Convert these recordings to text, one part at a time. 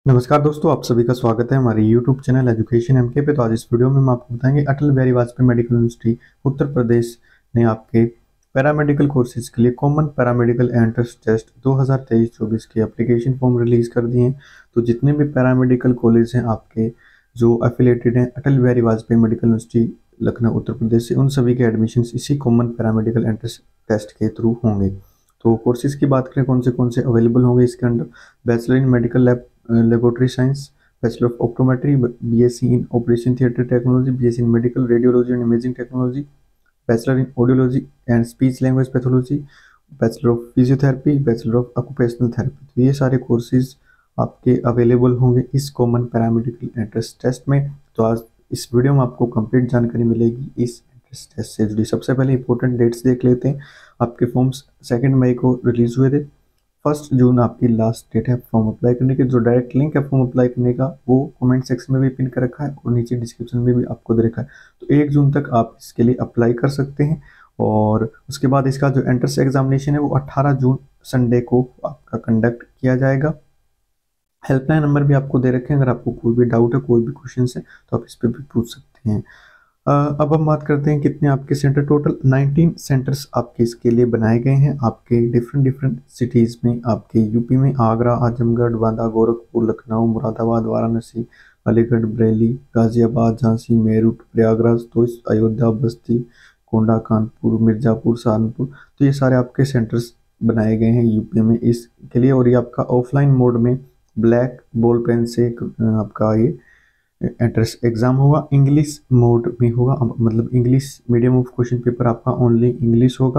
नमस्कार दोस्तों, आप सभी का स्वागत है हमारे YouTube चैनल एजुकेशन एमके पे। तो आज इस वीडियो में हम आपको बताएंगे अटल बिहारी वाजपेयी मेडिकल यूनिवर्सिटी उत्तर प्रदेश ने आपके पैरामेडिकल कोर्सेज के लिए कॉमन पैरामेडिकल एंट्रेंस टेस्ट 2023-24 के एप्लीकेशन फॉर्म रिलीज कर दिए हैं। तो जितने भी पैरामेडिकल कॉलेज हैं आपके जो एफिलेटेड हैं अटल बिहारी वाजपेयी मेडिकल यूनिवर्सिटी लखनऊ उत्तर प्रदेश से, उन सभी के एडमिशन इसी कॉमन पैरामेडिकल एंट्रेंस टेस्ट के थ्रू होंगे। तो कोर्सेज की बात करें कौन से अवेलेबल होंगे इसके अंदर: bachelor in medical laboratory science, bachelor of optometry, BSc in operation theatre technology, BSc in medical radiology and imaging technology, bachelor in audiology and speech language pathology, bachelor of physiotherapy, bachelor of occupational therapy. तो ये सारे courses आपके available होंगे इस common paramedical entrance test में। तो आज इस वीडियो में आपको कंप्लीट जानकारी मिलेगी इस एंट्रेंस टेस्ट से जुड़ी। सबसे पहले इंपॉर्टेंट डेट्स देख लेते हैं। आपके फॉर्म्स 2 मई को रिलीज हुए थे। 1 जून आपकी लास्ट डेट है फॉर्म अप्लाई करने की। जो डायरेक्ट लिंक है फॉर्म अप्लाई करने का वो कमेंट सेक्शन में भी पिन कर रखा है और नीचे डिस्क्रिप्शन में भी आपको दे रखा है। तो 1 जून तक आप इसके लिए अप्लाई कर सकते हैं। और उसके बाद इसका जो एंट्रेंस एग्जामिनेशन है वो 18 जून संडे को आपका कंडक्ट किया जाएगा। हेल्पलाइन नंबर भी आपको दे रखे हैं, अगर आपको कोई भी डाउट है, कोई भी क्वेश्चन है तो आप इस पर भी पूछ सकते हैं। अब हम बात करते हैं कितने आपके सेंटर। टोटल 19 सेंटर्स आपके इसके लिए बनाए गए हैं आपके डिफरेंट सिटीज़ में। आपके यूपी में आगरा, आजमगढ़, बांदा, गोरखपुर, लखनऊ, मुरादाबाद, वाराणसी, अलीगढ़, बरेली, गाजियाबाद, झांसी, मेरठ, प्रयागराज, तो अयोध्या, बस्ती, कोंडा, कानपुर, मिर्ज़ापुर, सहारनपुर। तो ये सारे आपके सेंटर्स बनाए गए हैं यूपी में इसके लिए। और ये आपका ऑफलाइन मोड में ब्लैक बॉल पेन से आपका ये एंट्रेंस एग्जाम होगा। इंग्लिश मोड में होगा, मतलब English medium of question paper आपका ओनली इंग्लिश होगा।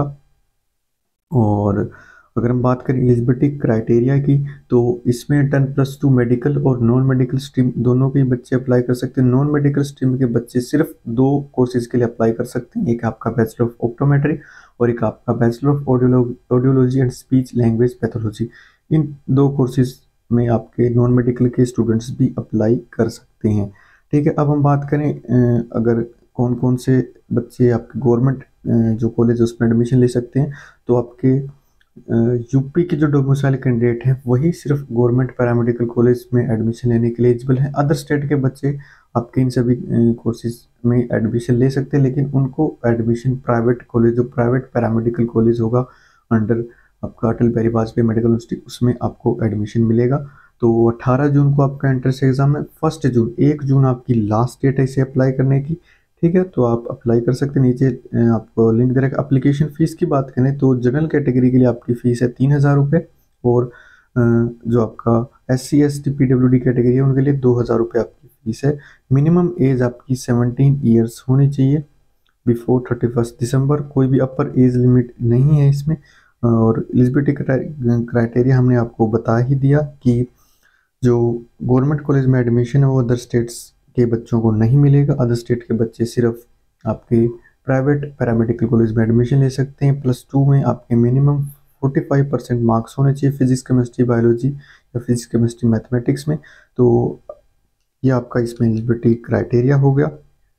और अगर हम बात करें एलिजिबिलिटी क्राइटेरिया की तो इसमें 10+2 मेडिकल और नॉन मेडिकल स्ट्रीम दोनों के बच्चे अप्लाई कर सकते हैं। नॉन मेडिकल स्ट्रीम के बच्चे सिर्फ 2 कोर्सेज के लिए अप्लाई कर सकते हैं। एक आपका बैचलर ऑफ ऑप्टोमेट्री और एक आपका bachelor of audiology and speech language pathology. इन 2 कोर्सेज में आपके नॉन मेडिकल के स्टूडेंट्स भी अप्लाई कर सकते हैं। ठीक है, अब हम बात करें अगर कौन कौन से बच्चे आपके गवर्नमेंट जो कॉलेज उसमें एडमिशन ले सकते हैं। तो आपके यूपी के जो डोमिसाइल कैंडिडेट हैं वही सिर्फ गवर्नमेंट पैरामेडिकल कॉलेज में एडमिशन लेने के लिए एलिजिबल हैं। अदर स्टेट के बच्चे आपके इन सभी कोर्सेज में एडमिशन ले सकते हैं, लेकिन उनको एडमिशन प्राइवेट कॉलेज, जो प्राइवेट पैरामेडिकल कॉलेज होगा अंडर आपका अटल बिहारी वाजपेयी मेडिकल यूनिवर्सिटी, उसमें आपको एडमिशन मिलेगा। तो 18 जून को आपका एंट्रेंस एग्जाम है। 1 जून आपकी लास्ट डेट है इसे अप्लाई करने की। ठीक है, तो आप अप्लाई कर सकते हैं। नीचे आपको लिंक दे रखा है। एप्लीकेशन फ़ीस की बात करें तो जनरल कैटेगरी के लिए आपकी फ़ीस है 3000 रुपये और जो आपका SC ST PWD कैटेगरी है उनके लिए 2000 रुपये आपकी फ़ीस है। मिनिमम एज आपकी 17 ईयर्स होनी चाहिए बिफोर 31 दिसंबर। कोई भी अपर एज लिमिट नहीं है इसमें। और एलिजिबिलिटी क्राइटेरिया हमने आपको बता ही दिया कि जो गवर्नमेंट कॉलेज में एडमिशन है वो अदर स्टेट्स के बच्चों को नहीं मिलेगा। अदर स्टेट के बच्चे सिर्फ आपके प्राइवेट पैरामेडिकल कॉलेज में एडमिशन ले सकते हैं। +2 में आपके मिनिमम 45% मार्क्स होने चाहिए फिजिक्स, केमिस्ट्री, बायोलॉजी या फिजिक्स, केमिस्ट्री, मैथमेटिक्स में। तो ये आपका इसमें एलिजिबिलिटी क्राइटेरिया हो गया।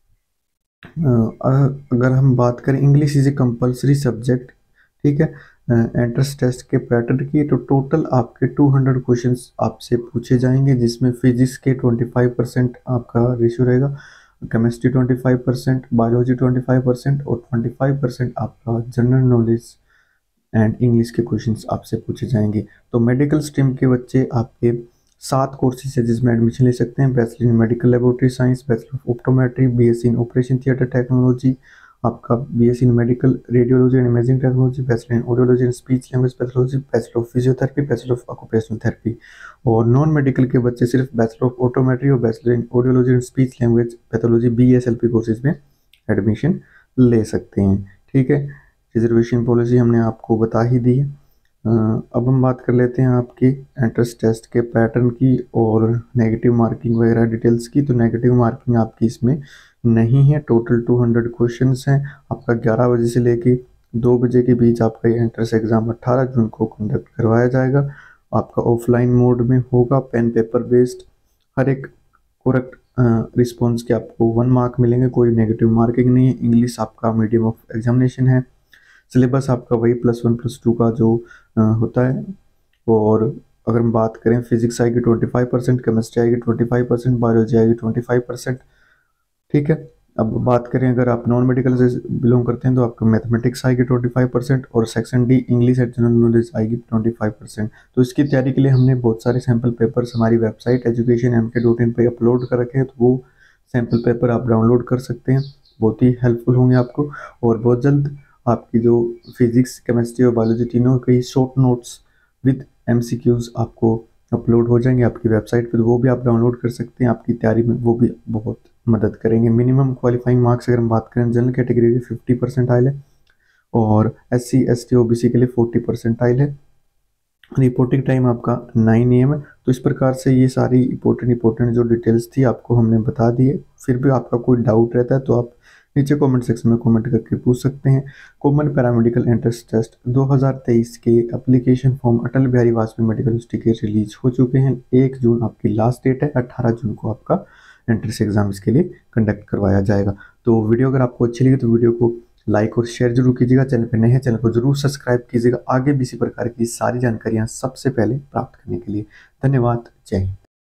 अगर हम बात करें English is a compulsory subject. ठीक है, एंट्रेंस टेस्ट के पैटर्न की तो टोटल आपके 200 क्वेश्चंस आपसे पूछे जाएंगे, जिसमें फिजिक्स के 25% आपका रेशियो रहेगा, केमिस्ट्री 25%, बायोलॉजी 25% और 25% आपका जनरल नॉलेज एंड इंग्लिश के क्वेश्चंस आपसे पूछे जाएंगे। तो मेडिकल स्ट्रीम के बच्चे आपके 7 कोर्सेज है जिसमें एडमिशन ले सकते हैं। Bachelor in medical laboratory science, bachelor of optometry, BSc in operation theatre technology, आपका BSc in medical radiology and imaging technology, bachelor in audiology and speech language pathology, bachelor of physiotherapy, bachelor of occupational therapy. और non medical के बच्चे सिर्फ bachelor of optometry और bachelor in audiology and speech language pathology BSLP courses में admission ले सकते हैं। ठीक है, रिजर्वेशन पॉलिसी हमने आपको बता ही दी है। अब हम बात कर लेते हैं आपकी एंट्रेंस टेस्ट के पैटर्न की और नेगेटिव मार्किंग वगैरह डिटेल्स की। तो नेगेटिव मार्किंग आपकी इसमें नहीं है। टोटल 200 क्वेश्चंस हैं। आपका 11 बजे से लेके 2 बजे के बीच आपका ये एंट्रेंस एग्जाम 18 जून को कंडक्ट करवाया जाएगा। आपका ऑफलाइन मोड में होगा, पेन पेपर बेस्ड। हर एक करेक्ट रिस्पॉन्स के आपको 1 मार्क मिलेंगे, कोई नेगेटिव मार्किंग नहीं है। इंग्लिश आपका मीडियम ऑफ एग्जामिनेशन है। सिलेबस आपका वही +1 +2 का जो होता है। और अगर हम बात करें फिजिक्स आएगी 25%, केमिस्ट्री आएगी 25%, बायोलॉजी आएगी 25%। ठीक है। अब बात करें अगर आप नॉन मेडिकल से बिलोंग करते हैं तो आपको मैथमेटिक्स आएगी 25% और section D English and general knowledge आएगी 25%। तो इसकी तैयारी के लिए हमने बहुत सारे सैम्पल पेपर्स हमारी वेबसाइट educationmk.in पे अपलोड कर रखे हैं, तो वो सैम्पल पेपर आप डाउनलोड कर सकते हैं, बहुत ही हेल्पफुल होंगे आपको। और बहुत जल्द आपकी जो फिजिक्स केमिस्ट्री और बायोलॉजी तीनों के शॉर्ट नोट्स विद एमसीक्यूज आपको अपलोड हो जाएंगे आपकी वेबसाइट पे, तो वो भी आप डाउनलोड कर सकते हैं। आपकी तैयारी में वो भी बहुत मदद करेंगे। मिनिमम क्वालिफाइंग मार्क्स अगर हम बात करें जनरल कैटेगरी के 50 परसेंटाइल है और SC ST OBC के लिए 40 परसेंटाइल है। रिपोर्टिंग टाइम आपका 9 AM है। तो इस प्रकार से ये सारी इंपॉर्टेंट जो डिटेल्स थी आपको हमने बता दी है। फिर भी आपका कोई डाउट रहता है तो आप नीचे कमेंट सेक्शन में कमेंट करके पूछ सकते हैं। कॉमन पैरामेडिकल एंट्रेंस टेस्ट 2023 के application form Atal Bihari Vajpayee medical university के रिलीज हो चुके हैं। 1 जून आपकी लास्ट डेट है, 18 जून को आपका एंट्रेंस एग्जाम इसके लिए कंडक्ट करवाया जाएगा। तो वीडियो अगर आपको अच्छी लगी तो वीडियो को लाइक और शेयर जरूर कीजिएगा। चैनल पर नए हैं चैनल को जरूर सब्सक्राइब कीजिएगा, आगे भी इसी प्रकार की सारी जानकारियां सबसे पहले प्राप्त करने के लिए। धन्यवाद। जय हिंद।